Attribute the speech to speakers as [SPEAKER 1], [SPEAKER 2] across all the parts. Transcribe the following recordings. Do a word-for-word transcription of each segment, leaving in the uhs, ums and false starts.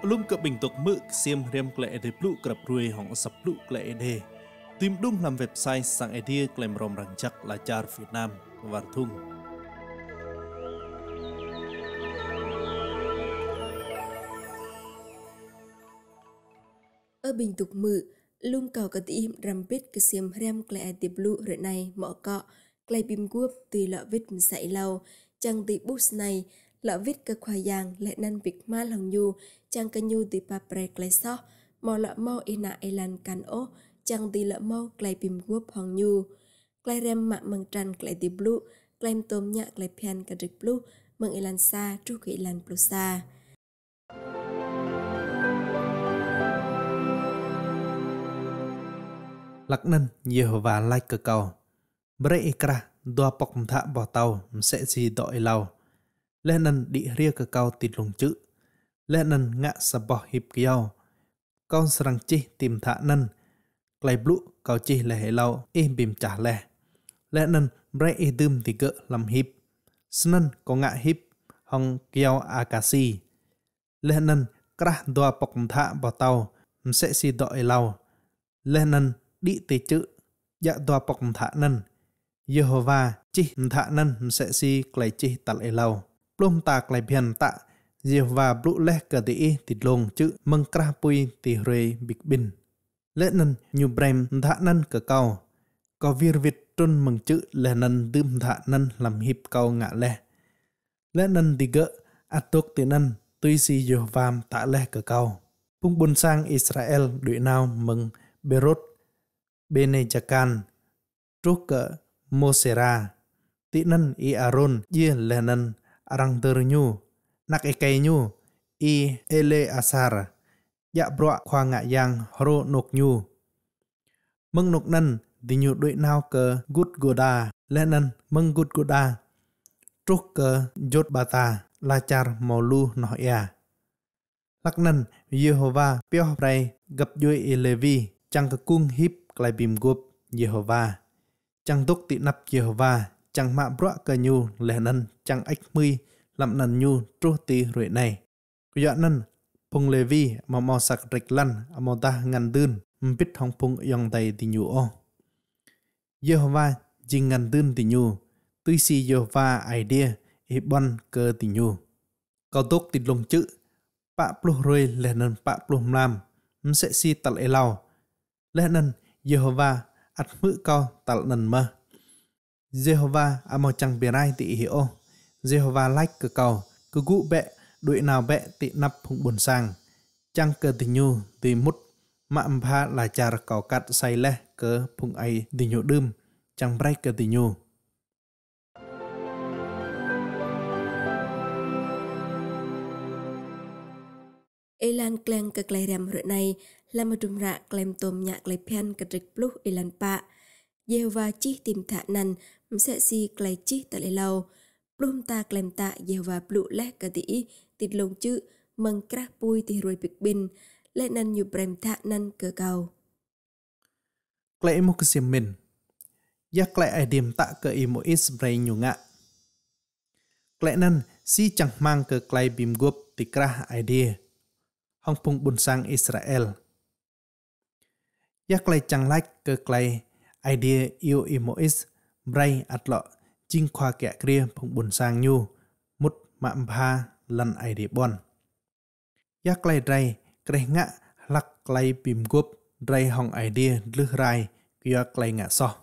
[SPEAKER 1] Lung cập bình tục mực xiêm rem Klei de pluh cập Hruê hỏng sập pluh Klei de tìm đúng làm website sang idea claim rom răng chắc là char Việt Nam và thung.
[SPEAKER 2] Ở bình tục mự lung cầu cái tim ram bít cái xiêm rem Klei de pluh rồi này mỏ cọ Klei Mguôp từ lọ vít sậy lâu chẳng từ bút này lọ vít cái khoai giang lại năn việc ma lòng nhu chẳng cái nhu từ pa brei Klei so mò lọ mau ina Êlan can ô chẳng từ lọ mau Klei Mguôp hong nhu Klei rem mạ măng trăn Klei de pluh Klei tôm nhạ Klei Bhiăn cái rịch pluh măng Êlan sa tru cái Êlan pluh sa.
[SPEAKER 1] Lạc nân Yêhôwa lai cơ cầu brei krah doa pok thạ bỏ tàu sẽ gì đội lau lên nân đi ria cơ cầu tịt lùng chữ lên nân ngạ sập bỏ hiệp kiao con srang chi tìm thạ nân Klei pluh cầu chi là hệ lau im bìm trả lẻ lên nân brei đơm thì gỡ làm hiệp sân có ngạ hiệp hong kiao akasi lên nân krah doa pok thạ bỏ tàu sẽ gì đội lau lên nân đi tê chữ dạ doa pok thạ nân Yêhôwa chi thạ nân sẽ si Klei chi tal Êlâo plum ta Klei Bhiăn tạ Yêhôwa pluh leh cơ diih dlông chữ mừng krah pui ti Hruê bikbin lệ nân nhu brei thạ nân cơ cầu có vir việt trôn mừng chữ lệ nân đơm thạ nân làm hiệp cầu ngạ leh lệ nân đi gỡ atok ti nân tuy si Yêhôwa tạ leh cơ cầu pung bun sang Israel đuổi nào mừng berot bene jakan trúc cỡ Mosera tị nân i Aaron ye lê nân arang tơ nhu nak e cây nhu i Eleasar dạ broa khoa ngạ yang hro nục nhu mâng nục nân đi nhu đuổi nào cờ gut goda lê nân mâng gut goda trúc cỡ jot bata la char molu noya lắc nân Yêhôwa pio brei gặp duy e Levi chẳng cơ cung hiếp Klei Mguôp Yêhôwa chẳng túc tị nắp Yêhôwa chẳng mạ broa cơ nhu lẻ nân chẳng ách mươi làm nần nhu tru tì Hruê này cứ dọa nân phung Levi mà mò sạc rịch lăn mà ta ngăn đơn mbít hong phung yong tay tì nhu ô Yêhôwa jing ngăn đơn tì nhu tuy si Yêhôwa idea e bon cơ tì nhu cầu túc tị lông chữ pa pluh Hruê lẻ nân pa pluh lam sẽ si tal Êlâo lẽ nân Yêhôwa ắt mự cao tal nân mơ Yêhôwa amo chẳng brei tị hiểu Yêhôwa like cơ cầu cứ gu bẹ đuổi nào bẹ tị nắp phụng buồn sang chẳng cơ tị nhu tị mút mạ mpa là char cầu cắt say leh cơ phụng ai tị nhu đơm chẳng brei cơ tị nhu
[SPEAKER 2] Êlan kliăng cái Klei rem rồi này là một trùng rạ Klei tôm nhạ Klei Bhiăn cái rịch pluh Êlan pa Yêhôwa chi tìm thạ nân sẽ si Klei chi tal Êlâo plum ta Klei tạ Yêhôwa pluh leh cái diih tịt lông chữ mừng krah pui ti Hruê bikbin lệ nân nhu brei thạ nân cơ cầu
[SPEAKER 1] Klei một cái xiêm mình giác Klei ai điểm tạ cơ i một ít brei nhu ngạ Klei nân si chẳng mang cơ Klei Mguôp ti krah idea hong phung bun sang Israel giác Klei chẳng like cơ Klei idea yêu i một ít brei at lọ chinh khoa kẻ kia phung bun sang nhu mút mạ mpa lần idea bon giác Klei rei Klei ngạ lắc Klei Mguôp rei hong idea lư rai kia Klei ngạ so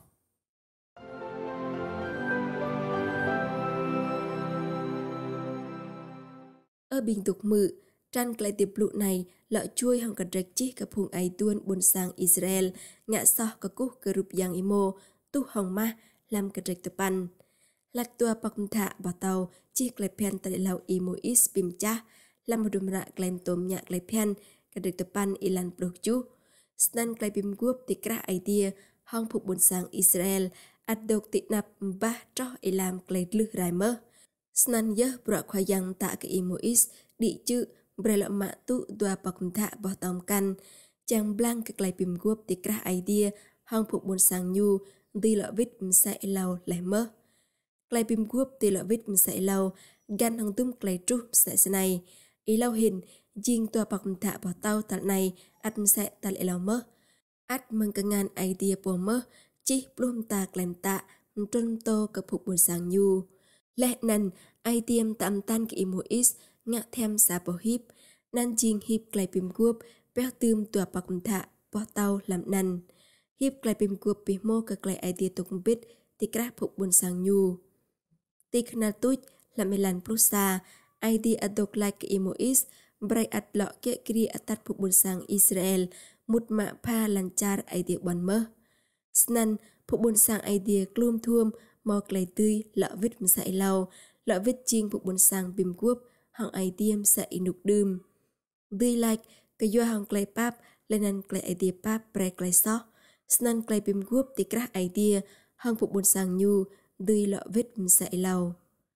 [SPEAKER 2] ở bình tục mự trăn Klei de pluh này lọ chui hong cái rịch chi cái phung ai tuôn bun sang Israel ngạ so cái cú cái rụp yang imo tu hong ma làm cái rịch tập pan lạc tua bọc thạ bỏ tàu chi Klei Bhiăn tại Êlâo imo is bim cha làm một đùm rạ Klei tôm nhạ Klei Bhiăn cái rịch tập pan Êlan pluh chu snan Klei Mguôp ti krah idea hong phục bun sang Israel at độc tị nạp ba cho Êlan Klei lư rai mơ snan yeh broa khoai giang tạ cái imo is đi chữ brei lọ mạ tu doa bọc thạ bỏ tòng căn chẳng blanc cái Klei Mguôp ti krah idea hong phục bun sang nhu ti lọ vít sa Êlâo lại mơ Klei Mguôp ti lọ vít sa Êlâo gan hong tum Klei tru sa này Êlâo hình Jing tua bọc thạ bỏ tàu tại này ắt sẽ tại Êlâo mơ. Ắt mừng cả ngàn idea bỏ mơ chỉ plum ta kèm tạ trôn tô cập phục buồn sáng nhu. Lẽ nần idea tạm tan cái imo is ngạ thêm xa bỏ hiếp. Nan jing hiếp Klei bìm guop béo tươm tua bọc thạ bỏ tàu làm nần. Hiếp Klei bìm guop bì mô cả Klei idea tục bít thì krah phục buồn sáng nhu. Tik na tuj làm Êlan pluh idea adok like cái imo is brei at lọ kệ kri atat phục buồn sang Israel một mạ pa lancar idea bon mơ. Snan phục buồn sang idea klum thuom mò Klei tươi lọ vít msa Êlâo lọ vít chiêng phục buồn sang bìm guop hằng idea msa inuk đơm. Diih like cái doa hằng Klei pap lên ăn Klei idea pap brei Klei so. Snan Klei bìm guop thì krah idea hằng phục buồn sang nhu diih lọ vít msa Êlâo.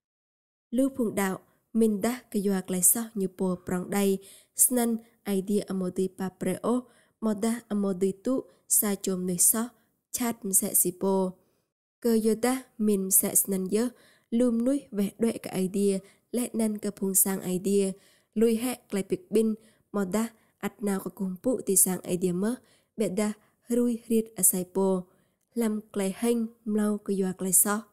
[SPEAKER 2] Lưu phùng đạo mình đã cái doa Klei so như po prong đây. Snan idea amodi pap breo moda amodi tu sa chom nơi so chat sẽ si po. Cơ yoda mình sẽ snan dơ lùm nuôi vẻ đuệ cả idea lẽ năn cơ phùng sang idea lùi hẹ Klei kփ쥐n moda at nào có cùng phụ thì sang idea mơ bệ đa Hruê riết asai po làm Klei hênh mlau cái doa Klei so.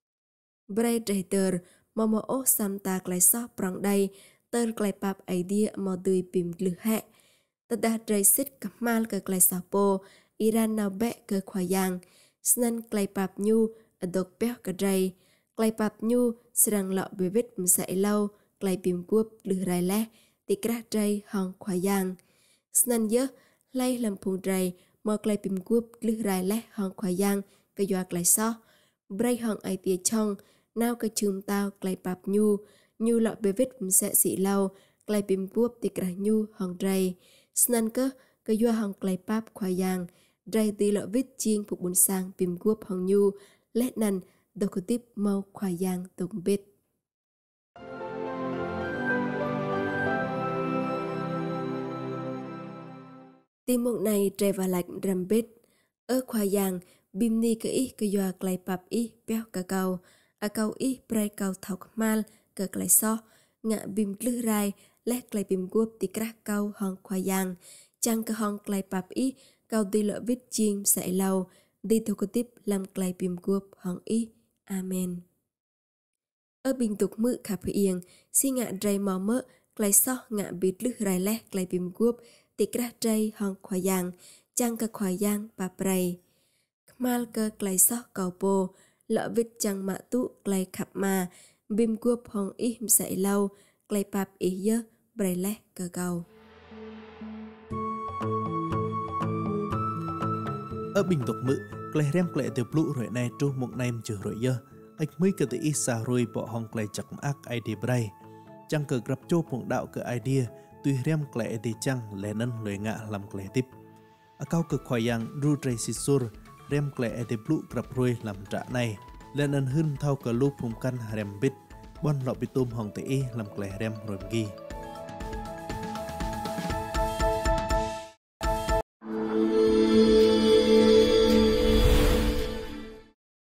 [SPEAKER 2] Brei traitor mò ô samta Klei so prong đây tơ Klei pap idea mò tươi bìm lư hẹ. Tơ đa trây xích cặp mal cơ Klei so po Iran nào bẹ cơ khoa giang. Snan Klei pap nhu adok béo cơ trây. Klei pap nhu serang lọ bê vít msa Êlâo Klei bìm guop lư rai lẹ thì krah trây hong khoa giang. Snan dơ lay làm phùng trây mò Klei bìm guop lư rai lẹ hong khoa giang cái doa Klei so. Brei hong ai tia chong nào cái chùm tao Klei pap nhu nhu lọ bê vít msa sĩ Êlâo Klei bìm guop thì krah nhu hong trây. Snan cơ cái doa hong Klei pap khoa giang rây tì lọ vít chiêng phục buồn sang bìm guop hong nhu lẽ nần đồ cơ tiếp mau khoa giang tụng bít. Tim mộng này trề và lạch rằm bít. Ơ khoa giang bìm ni cơ ý cơ doa Klei pap ý béo cả cầu. A cầu ý brei cầu thọc mal cơ Klei so. Ngạ bìm lư rai lẽ Klei bìm guop thì krah cầu hong khoa giang. Chăng cơ hong Klei pap ý cầu đi lọ vít chiêng sẽ Êlâo đi theo cơ tiếp làm Klei bìm guop hong ý. Amen. Ở bình tục mự khả phượng si ngạ rây mò mơ Klei so ngạ bít lư rai lẽ Klei bìm guop thì krah trây hong khoa giang. Chăng cơ khoa giang pap brei. Mal cơ Klei so cầu po lọ vít chăng mạ tụ Klei khắp mà bìm guop hong ý sẽ Êlâo Klei pap ý dơ brei lẽ cơ cầu.
[SPEAKER 1] Ở bình tục mự Klei rem Klei từ pluh rồi này tru một nem chữ rồi dơ ếch mới cơ tự ý xa rồi bỏ hong Klei chặt ác idea brei chăng cơ grab chô phụng đạo cơ idea tuy rem Klei thì chăng lẽ nân lưỡi ngạ làm Klei tiếp. Ở cao cực khoai yang ru trây xì sur rem Klei từ pluh grab rồi làm trả này lẽ nân hưng thao cơ lu phụng căn rem bít bon lọ bị tôm hong tự ý làm Klei rem rồi ghi.